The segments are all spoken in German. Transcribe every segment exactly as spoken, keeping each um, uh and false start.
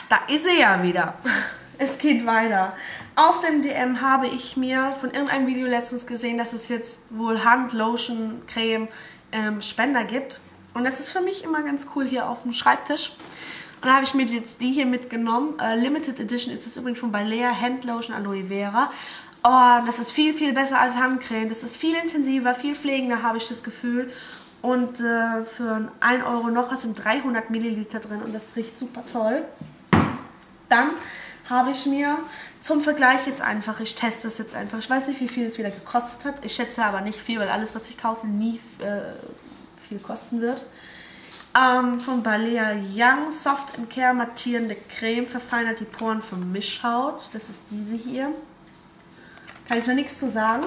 da ist sie ja wieder. Es geht weiter. Aus dem D M habe ich mir von irgendeinem Video letztens gesehen, dass es jetzt wohl Hand, Lotion, Creme, ähm, Spender gibt. Und das ist für mich immer ganz cool hier auf dem Schreibtisch. Und da habe ich mir jetzt die hier mitgenommen. Äh, Limited Edition ist das übrigens von Balea Hand Lotion Aloe Vera. Oh, das ist viel, viel besser als Handcreme. Das ist viel intensiver, viel pflegender, habe ich das Gefühl. Und äh, für ein Euro noch, das sind dreihundert Milliliter drin und das riecht super toll. Dann habe ich mir zum Vergleich jetzt einfach, ich teste es jetzt einfach, ich weiß nicht, wie viel es wieder gekostet hat. Ich schätze aber nicht viel, weil alles, was ich kaufe, nie äh, viel kosten wird. Ähm, von Balea Young Soft and Care mattierende Creme, verfeinert die Poren für Mischhaut. Das ist diese hier. Kann ich noch nichts zu sagen.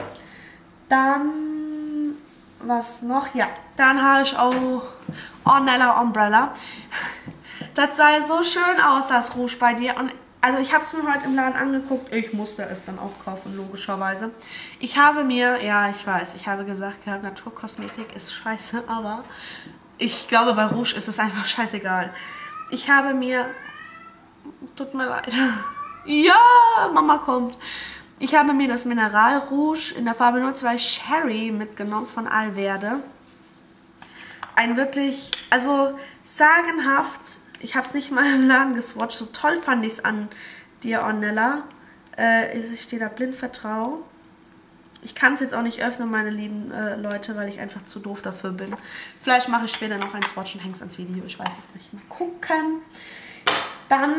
Dann, was noch? Ja, dann habe ich auch Ornella Umbrella. Das sah so schön aus, das Rouge bei dir. Und also ich habe es mir heute im Laden angeguckt. Ich musste es dann auch kaufen, logischerweise. Ich habe mir, ja, ich weiß, ich habe gesagt, ja, Naturkosmetik ist scheiße, aber ich glaube, bei Rouge ist es einfach scheißegal. Ich habe mir, tut mir leid, ja, Mama kommt. Ich habe mir das Mineral Rouge in der Farbe null zwei Cherry mitgenommen von Alverde. Ein wirklich, also sagenhaft. Ich habe es nicht mal im Laden geswatcht. So toll fand ich es an dir, Ornella. Äh, ich stehe da blind vertraue. Ich kann es jetzt auch nicht öffnen, meine lieben äh, Leute, weil ich einfach zu doof dafür bin. Vielleicht mache ich später noch ein Swatch und hänge es ans Video. Ich weiß es nicht. Mal gucken. Dann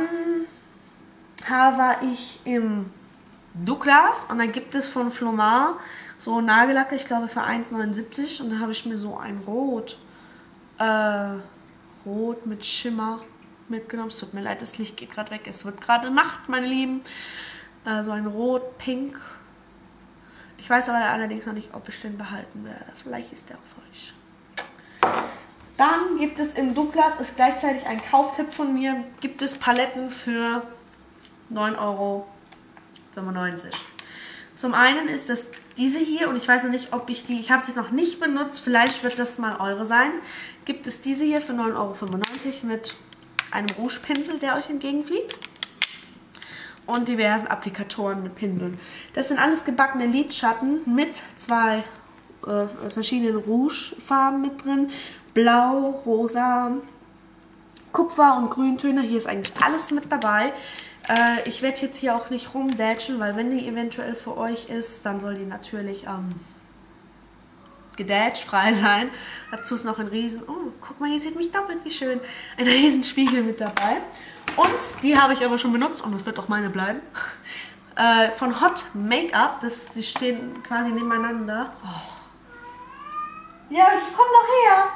war ich im Douglas und dann gibt es von Flomar so Nagellacke, ich glaube für eins neunundsiebzig. Und da habe ich mir so ein Rot, äh, Rot mit Schimmer mitgenommen. Es tut mir leid, das Licht geht gerade weg. Es wird gerade Nacht, meine Lieben. Äh, so ein Rot, Pink. Ich weiß aber allerdings noch nicht, ob ich den behalten werde. Vielleicht ist der auch falsch. Dann gibt es im Douglas, ist gleichzeitig ein Kauftipp von mir, gibt es Paletten für neun Euro fünfundneunzig. Zum einen ist das diese hier und ich weiß noch nicht, ob ich die, ich habe sie noch nicht benutzt, vielleicht wird das mal eure sein. Gibt es diese hier für neun Euro fünfundneunzig mit einem Rouge-Pinsel, der euch entgegenfliegt. Und diversen Applikatoren mit Pinseln. Das sind alles gebackene Lidschatten mit zwei äh, verschiedenen Rouge-Farben mit drin. Blau, rosa, Kupfer und Grüntöne. Hier ist eigentlich alles mit dabei. Äh, ich werde jetzt hier auch nicht rumdatchen, weil wenn die eventuell für euch ist, dann soll die natürlich ähm, gedatchfrei sein. Dazu ist noch ein riesen, oh, guck mal, hier sieht mich doppelt, wie schön. Ein riesen Spiegel mit dabei. Und die habe ich aber schon benutzt und das wird auch meine bleiben. Äh, von Hot Make-up, das, die stehen quasi nebeneinander. Oh. Ja, ich komm doch her.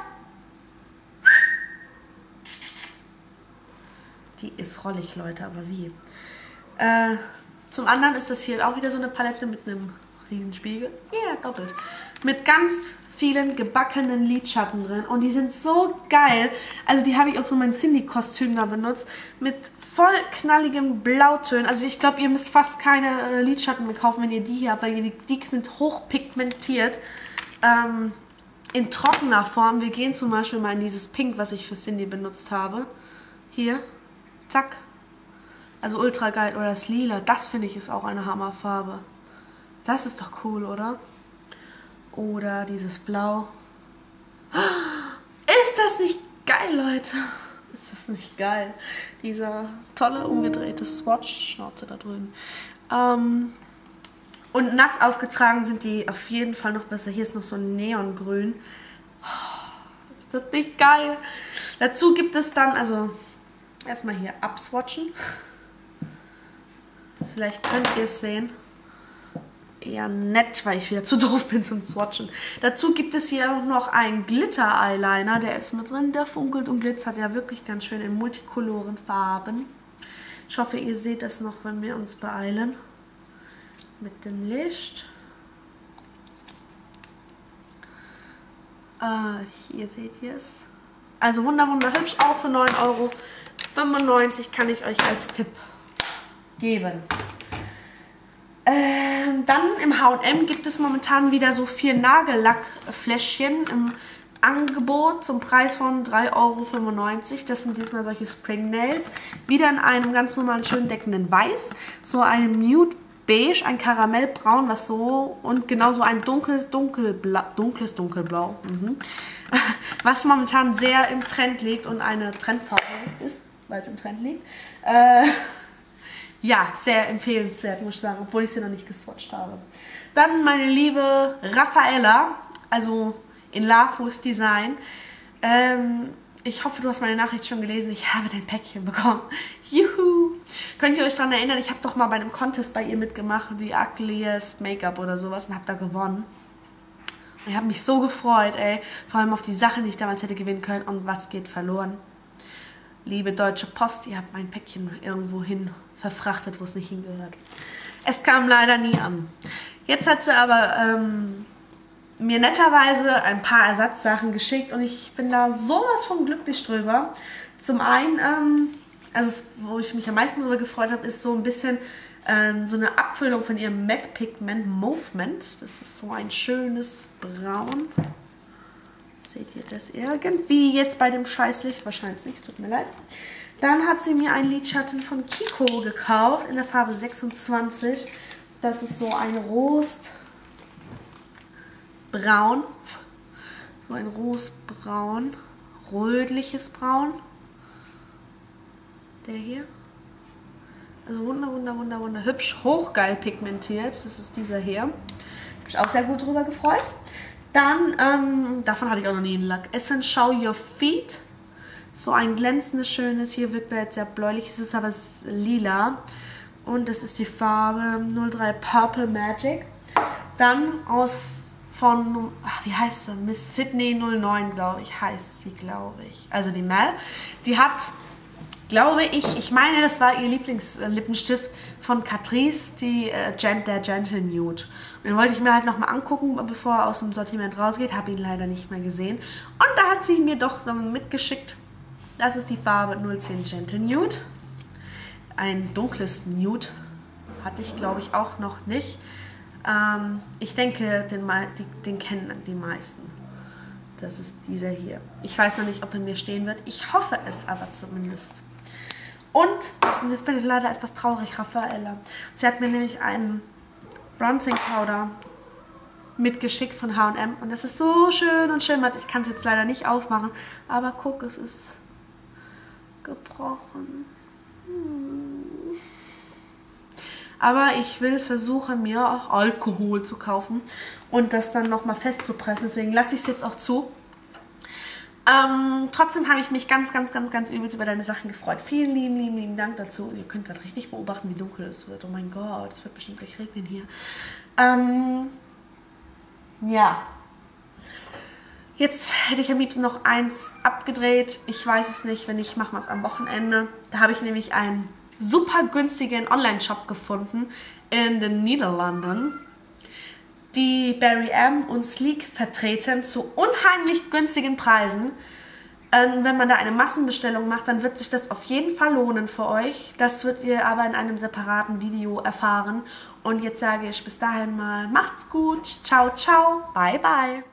Die ist rollig, Leute, aber wie? Äh, zum anderen ist das hier auch wieder so eine Palette mit einem Riesenspiegel. Ja, yeah, doppelt. Mit ganz vielen gebackenen Lidschatten drin. Und die sind so geil. Also die habe ich auch für mein Cindy-Kostüm da benutzt. Mit voll knalligen Blautönen. Also ich glaube, ihr müsst fast keine äh, Lidschatten mehr kaufen, wenn ihr die hier habt, weil die, die sind hochpigmentiert. Ähm, in trockener Form. Wir gehen zum Beispiel mal in dieses Pink, was ich für Cindy benutzt habe. Hier. Zack. Also ultra geil. Oder das Lila. Das finde ich ist auch eine Hammerfarbe. Das ist doch cool, oder? Oder dieses Blau. Ist das nicht geil, Leute? Ist das nicht geil? Dieser tolle, umgedrehte Swatch. Schnauze da drüben. Ähm, und nass aufgetragen sind die auf jeden Fall noch besser. Hier ist noch so ein Neongrün. Ist das nicht geil? Dazu gibt es dann, also erstmal hier abswatchen. Vielleicht könnt ihr es sehen. Eher nett, weil ich wieder zu doof bin zum Swatchen. Dazu gibt es hier auch noch einen Glitter-Eyeliner, der ist mit drin, der funkelt und glitzert ja wirklich ganz schön in multikoloren Farben. Ich hoffe, ihr seht das noch, wenn wir uns beeilen mit dem Licht. Äh, hier seht ihr es. Also wunder, wunder hübsch, auch für neun Euro fünfundneunzig kann ich euch als Tipp geben. Ähm, dann im H und M gibt es momentan wieder so vier Nagellackfläschchen im Angebot zum Preis von drei Euro fünfundneunzig. Das sind diesmal solche Spring Nails. Wieder in einem ganz normalen, schön deckenden Weiß. So einem Nude Beige, ein Karamellbraun, was so und genauso ein dunkles, dunkelblau, dunkles, dunkelblau, mhm. was momentan sehr im Trend liegt und eine Trendfarbe ist, weil es im Trend liegt. Äh, ja, sehr empfehlenswert, muss ich sagen, obwohl ich sie noch nicht geswatcht habe. Dann meine liebe Raffaella, also in Love with Design. Ähm, ich hoffe, du hast meine Nachricht schon gelesen. Ich habe dein Päckchen bekommen. Juhu! Könnt ihr euch daran erinnern, ich habe doch mal bei einem Contest bei ihr mitgemacht, die Ugliest Make-up oder sowas, und habe da gewonnen. Und ich habe mich so gefreut, ey. Vor allem auf die Sachen, die ich damals hätte gewinnen können. Und was geht verloren? Liebe Deutsche Post, ihr habt mein Päckchen irgendwo hin verfrachtet, wo es nicht hingehört. Es kam leider nie an. Jetzt hat sie aber ähm, mir netterweise ein paar Ersatzsachen geschickt und ich bin da sowas von glücklich drüber. Zum einen, ähm, also wo ich mich am meisten drüber gefreut habe, ist so ein bisschen ähm, so eine Abfüllung von ihrem M A C Pigment Movement. Das ist so ein schönes Braun. Seht ihr das irgendwie jetzt bei dem Scheißlicht? Wahrscheinlich nicht, tut mir leid. Dann hat sie mir einen Lidschatten von Kiko gekauft in der Farbe sechsundzwanzig. Das ist so ein Rostbraun. So ein Rostbraun. Rötliches Braun. Der hier. Also wunder, wunder, wunder, wunder. Hübsch, hochgeil pigmentiert. Das ist dieser hier. Habe ich auch sehr gut drüber gefreut. Dann, ähm, davon hatte ich auch noch nie einen Lack. Essential Your Feet. So ein glänzendes, schönes. Hier wirkt er jetzt sehr bläulich. Es ist aber lila. Und das ist die Farbe null drei Purple Magic. Dann aus von, ach, wie heißt sie? Miss Sydney null neun, glaube ich, heißt sie, glaube ich. Also die Mel. Die hat, glaube ich, ich meine, das war ihr Lieblingslippenstift von Catrice, die, äh, der Gentle Nude. Und den wollte ich mir halt nochmal angucken, bevor er aus dem Sortiment rausgeht. Habe ihn leider nicht mehr gesehen. Und da hat sie mir doch so mitgeschickt. Das ist die Farbe null zehn Gentle Nude. Ein dunkles Nude hatte ich, glaube ich, auch noch nicht. Ähm, ich denke, den, den kennen die meisten. Das ist dieser hier. Ich weiß noch nicht, ob er mir stehen wird. Ich hoffe es aber zumindest. Und, und jetzt bin ich leider etwas traurig, Raffaella. Sie hat mir nämlich einen Bronzing Powder mitgeschickt von H und M. Und das ist so schön und schimmert. Ich kann es jetzt leider nicht aufmachen. Aber guck, es ist gebrochen. Hm. Aber ich will versuchen, mir auch Alkohol zu kaufen und das dann nochmal festzupressen. Deswegen lasse ich es jetzt auch zu. Ähm, trotzdem habe ich mich ganz, ganz, ganz, ganz übelst über deine Sachen gefreut. Vielen lieben, lieben, lieben Dank dazu. Und ihr könnt gerade richtig beobachten, wie dunkel es wird. Oh mein Gott, es wird bestimmt gleich regnen hier. Ähm, ja. Jetzt hätte ich am liebsten noch eins abgedreht. Ich weiß es nicht, wenn nicht, machen wir es am Wochenende. Da habe ich nämlich einen super günstigen Online-Shop gefunden in den Niederlanden, die Barry M und Sleek vertreten zu unheimlich günstigen Preisen. Ähm, wenn man da eine Massenbestellung macht, dann wird sich das auf jeden Fall lohnen für euch. Das wird ihr aber in einem separaten Video erfahren. Und jetzt sage ich bis dahin mal, macht's gut, ciao, ciao, bye, bye.